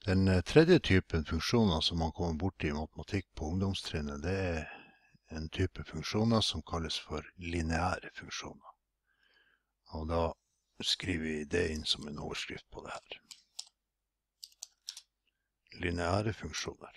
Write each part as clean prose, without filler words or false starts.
Den tredje typen funksjoner som man kommer bort i matematikk på ungdomstrinnet, det en type funksjoner som kalles for lineære funksjoner. Og da skriver vi det inn som en overskrift på det her. Lineære funksjoner.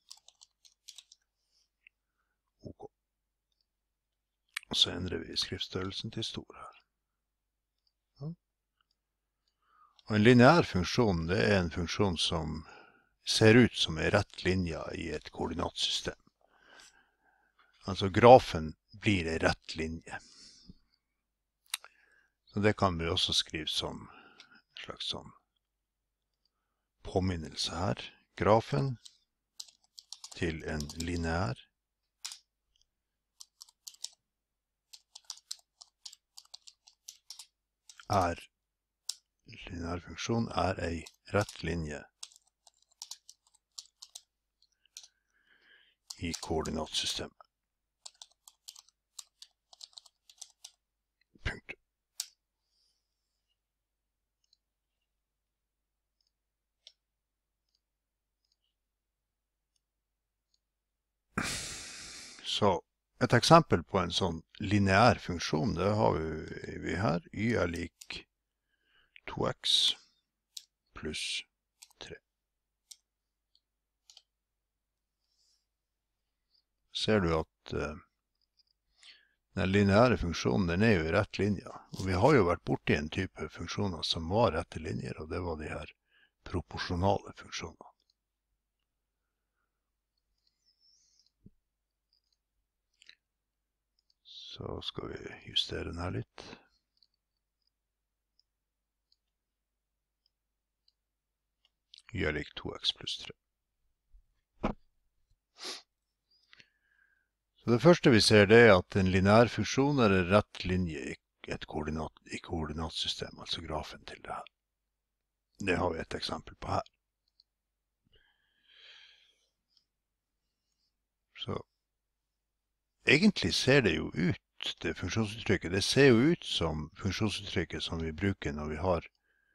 Ok. Og så endrer vi skriftstørrelsen til stor her. Ja. Og en lineær funksjon, det en funksjon som ser ut som en rett linje i et koordinatsystem. Altså grafen blir en rett linje. Så det kan vi også skrive som en slags sånn påminnelse her. Grafen til en lineær lineær funksjon en rett linje i koordinatsystemet. Punktum. Så et eksempel på en sånn lineær funksjon, det har vi her. Y er lik 2x pluss 3. Ser du at den lineære funksjonen, den jo i rett linje. Og vi har jo vært borti en type funksjoner som var rette linjer, og det var de her proporsjonale funksjonene. Så skal vi justere den her litt. Y er lik 2x pluss 3. Så det første vi ser, det at en lineær funksjon en rett linje i et koordinatsystem, altså grafen til det her. Det har vi et eksempel på her. Så egentlig ser det jo ut, det funksjonsuttrykket, det ser jo ut som funksjonsuttrykket som vi bruker når vi har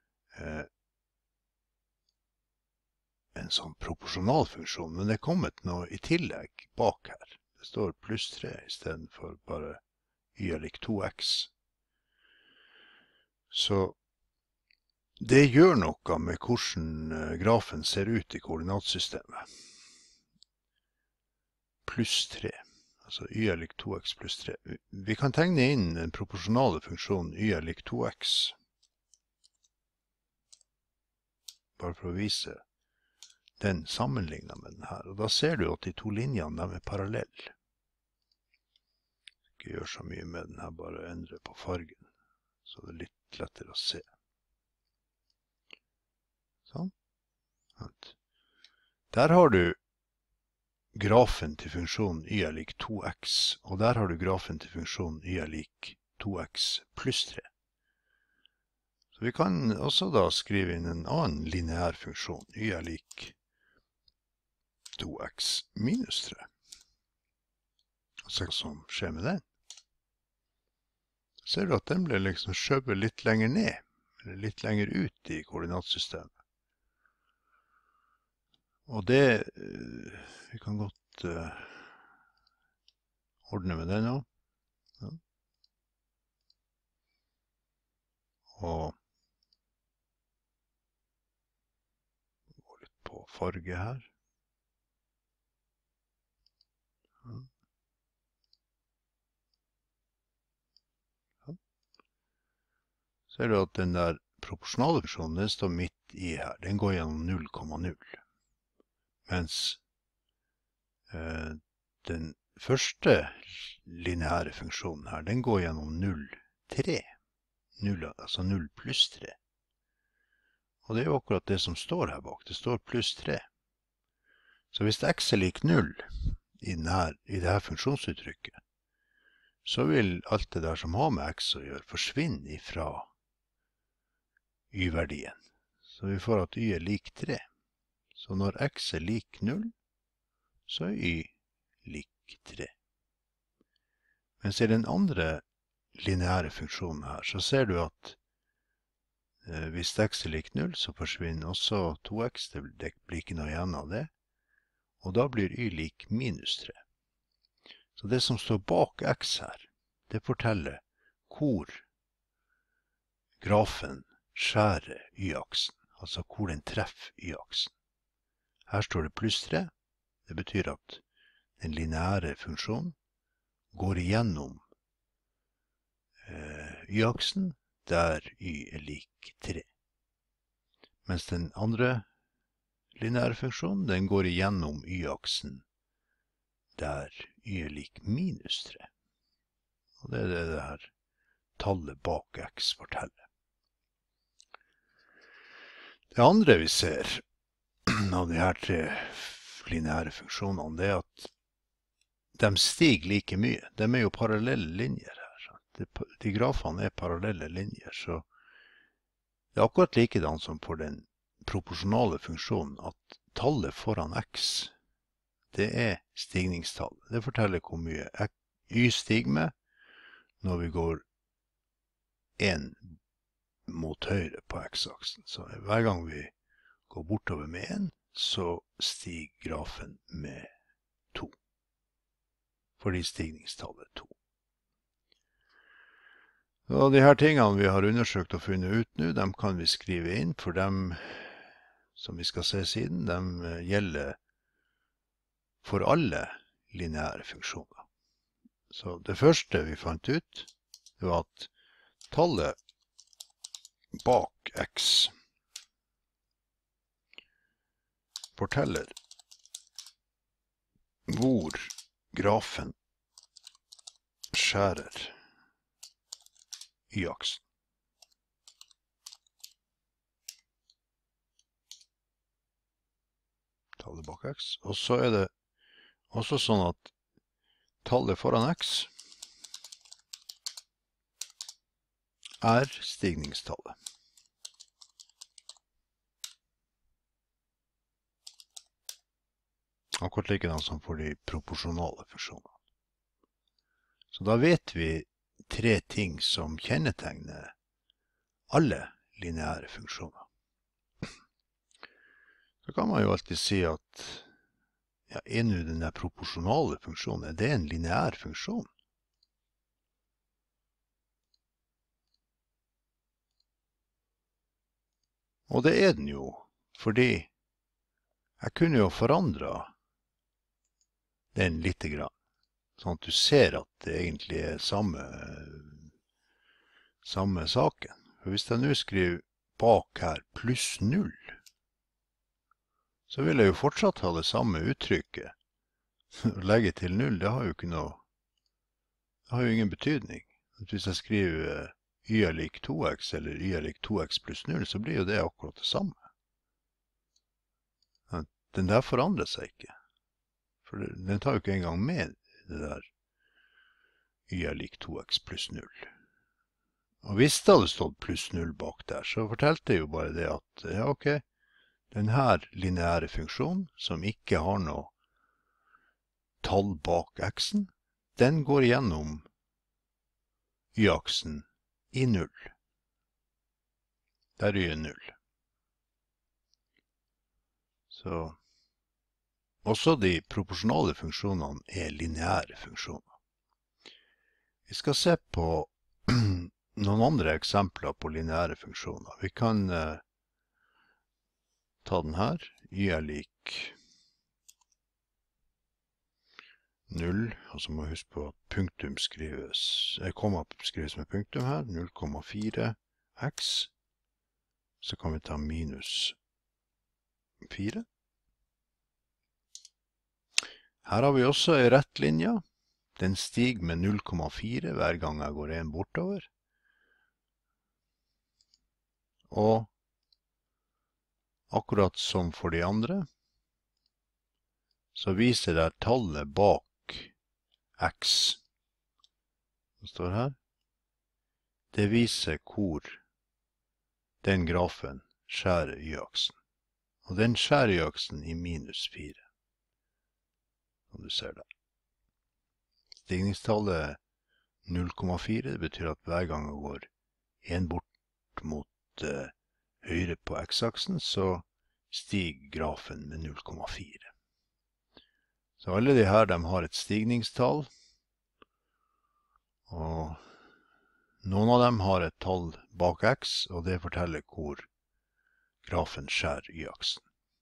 en sånn proporsjonal funksjon, men det er kommet noe i tillegg bak her. Det står pluss 3 i stedet for bare y er lik 2x. Så det gjør noe med hvordan grafen ser ut i koordinatsystemet. Pluss 3, altså y er lik 2x pluss 3. Vi kan tegne inn den proporsjonale funksjonen y er lik 2x. Bare for å vise den sammenlignet med den her. Og da ser du at de to linjene de parallelle. Ikke gjør så mye med den her, bare endre på fargen, så det er litt lettere å se. Sånn. Der har du grafen til funksjonen y er lik 2x, og der har du grafen til funksjonen y er lik 2x pluss 3. Så vi kan også da skrive inn en annen lineær funksjon, y er lik 2x minus 3. Og se hva som skjer med den. Ser du at den ble liksom skjøvet litt lenger ned, eller litt lenger ut i koordinatsystemet. Og det, vi kan godt ordne med det nå. Ja. Og gå litt på farge her. Ja. Ser du at den der proporsjonale funksjonen, den står midt i her. Den går gjennom 0,0. Mens den første lineære funksjonen her, den går gjennom 0,3. 0, altså 0 pluss 3. Og det jo akkurat det som står her bak. Det står pluss 3. Så hvis x er lik 0 i det her funksjonsuttrykket, så vil alt det der som har med x å gjøre forsvinne ifra y-verdien. Så vi får at y er lik 3. Så når x er lik 0, så er y lik 3. Mens i den andre lineære funksjonen her, så ser du at Hvis x er lik 0, så forsvinner også 2x, det blir ikke noe igjen av det. Og da blir y lik minus 3. Så det som står bak x her, det forteller hvor grafen skjærer y-aksen, altså hvor den treffer y-aksen. Her står det pluss 3, det betyr at den lineære funksjonen går igjennom y-aksen der y er lik 3. Mens den andre lineære funksjonen, den går igjennom y-aksen der y er lik minus 3. Og det er det her tallet bak x forteller. Det andre vi ser av de her 3 lineære funksjonene, det er at de stiger like mye. De er jo parallelle linjer her. De grafene er parallelle linjer, så det er akkurat likedan som for den proporsjonale funksjonen, at tallet foran x, det er stigningstallet. Det forteller hvor mye y stiger med når vi går 1 mot høyre på x-aksen. Så hver gang vi går bortover med 1, så stiger grafen med 2. Fordi stigningstallet er 2. Og de her tingene vi har undersøkt og funnet ut nå, dem kan vi skrive inn, for dem som vi skal se siden, dem gjelder for alle lineære funksjoner. Så det første vi fant ut, det var at tallet bak x forteller hvor grafen skjærer y-aksen. Tallet bak x. Og så er det også sånn at tallet foran x er stigningstallet. Akkurat likedan som for de proporsjonale funksjonene. Så da vet vi 3 ting som kjennetegner alle lineære funksjoner. Så kan man jo alltid si at ja, er nå den der proporsjonale funksjonen, er det en lineær funksjon? Og det er den jo, fordi jeg kunne jo forandre den litt grann. Sånn at du ser at det egentlig er samme saken. For hvis jeg nå skriver bak her pluss 0, så vil jeg jo fortsatt ha det samme uttrykket. Å legge til 0, det har jo ikke noe, det har jo ingen betydning. Hvis jeg skriver y er lik 2x eller y er lik 2x pluss 0, så blir jo det akkurat det samme. Den der forandrer seg ikke. For den tar jo ikke engang med det der y er lik 2x pluss 0. Og hvis det hadde stått pluss 0 bak der, så fortalte jeg jo bare det at, ja ok, den her lineære funksjonen, som ikke har noe tall bak x-en, den går gjennom y-aksen i 0. Der y er 0. Så også de proporsjonale funksjonene er lineære funksjoner. Vi skal se på noen andre eksempler på lineære funksjoner. Vi kan ta den her. Y er lik 0, og så må vi huske på at punktum komma skrives med punktum her, 0,4 x. Så kan vi ta minus 4. Her har vi også en rett linje. Den stiger med 0,4 hver gang jeg går 1 bortover. Og akkurat som for de andre, så viser det tallet bak x, som står her. Det viser hvor den grafen skjærer y-aksen. Og den skjærer y-aksen i minus 4. Som du ser der. Stigningstallet er 0,4. Det betyr at hver gang jeg går 1 bort mot høyre på x-aksen, så stiger grafen med 0,4. Så alle de her, de har et stigningstall, og noen av dem har et tall bak x, og det forteller hvor grafen skjærer y-aksen.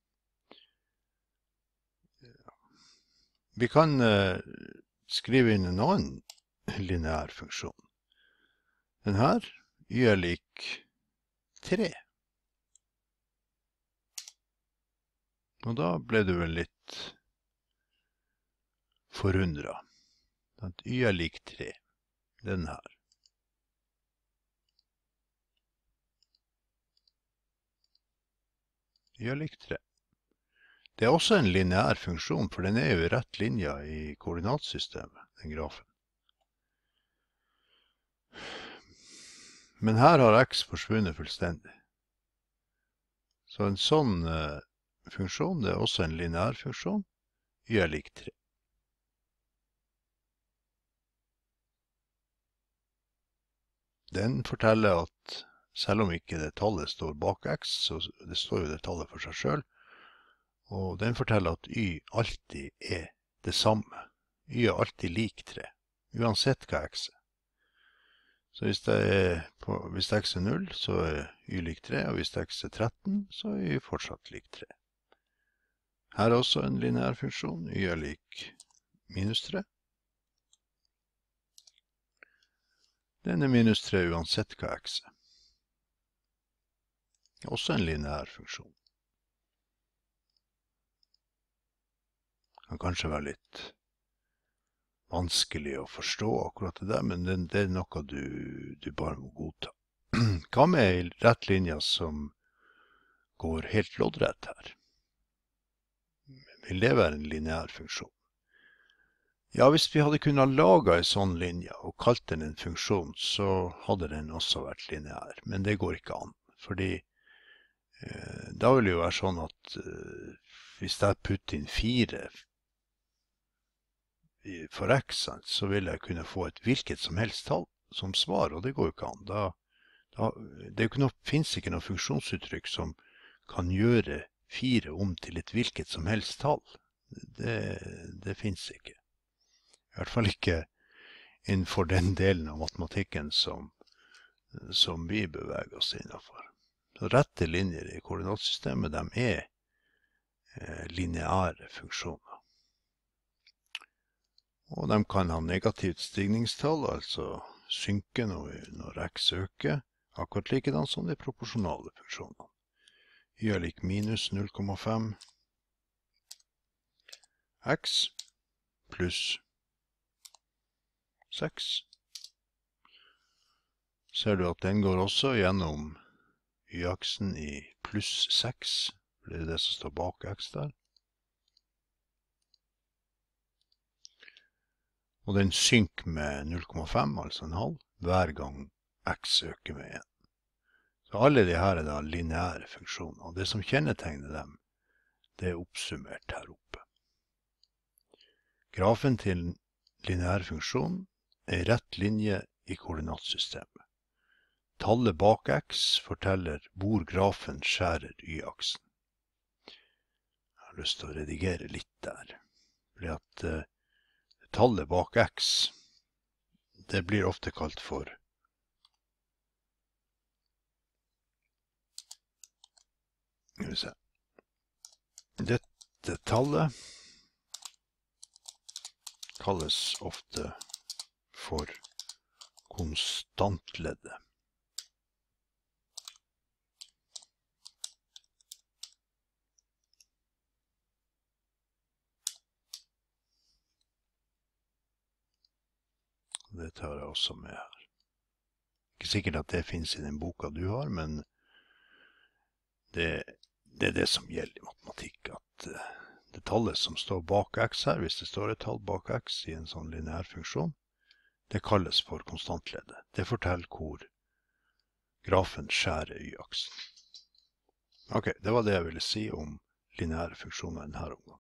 Vi kan skrive inn en annen lineær funksjon. Den her, y er lik 3. Og da ble du vel litt forundret. At y er lik 3. Den her. Y er lik 3. Det er også en lineær funksjon, for den er jo i rett linje i koordinatsystemet, den grafen. Men her har x forsvunnet fullstendig. Så en sånn funksjon, det er også en lineær funksjon, y er lik 3. Den forteller at selv om ikke det tallet står bak x, så det står jo det tallet for seg selv, og den forteller at y alltid er det samme. Y er alltid lik 3, uansett hva x er. Så hvis x er 0, så er y lik 3, og hvis x er 13, så er y fortsatt lik 3. Her er også en lineær funksjon, y er lik minus 3. Den er minus 3 uansett hva x er. Også en lineær funksjon. Det kan kanskje være litt vanskelig å forstå akkurat det der, men det er noe du bare må godta. Hva med en rett linje som går helt loddrett her? Vil det være en lineær funksjon? Ja, hvis vi hadde kunnet lage en sånn linje og kalt den en funksjon, så hadde den også vært lineær, men det går ikke an, fordi da vil det jo være sånn at hvis jeg putter inn 4 for x, så vil jeg kunne få et hvilket som helst tall som svar, og det går jo ikke an. Det finnes ikke noe funksjonsuttrykk som kan gjøre 4 om til et hvilket som helst tall. Det finnes ikke. I hvert fall ikke innenfor den delen av matematikken som vi beveger oss innenfor. Så rette linjer i koordinatsystemet, de er lineære funksjoner. Og de kan ha negativt stigningstall, altså synke når x øker, akkurat likedan som de proporsjonale funksjonene. Y er lik minus 0,5 x pluss 6. Ser du at den går også gjennom y-aksen i pluss 6, for det er det som står bak x der. Og den synker med 0,5, altså en halv, hver gang x øker med 1. Så alle de her er da lineære funksjoner, og det som kjennetegner dem, det er oppsummert her oppe. Grafen til lineær funksjon er rett linje i koordinatsystemet. Tallet bak x forteller hvor grafen skjærer y-aksen. Jeg har lyst til å redigere litt der, fordi at tallet bak x, det blir ofte kalt for dette tallet kalles ofte for konstantleddet. Det tar jeg også med her. Ikke sikkert at det finnes i den boka du har, men det er det som gjelder i matematikk, at det tallet som står bak x her, hvis det står et tall bak x i en sånn lineær funksjon, det kalles for konstantleddet. Det forteller hvor grafen skjærer y-aksen. Ok, det var det jeg ville si om lineære funksjoner i denne omgang.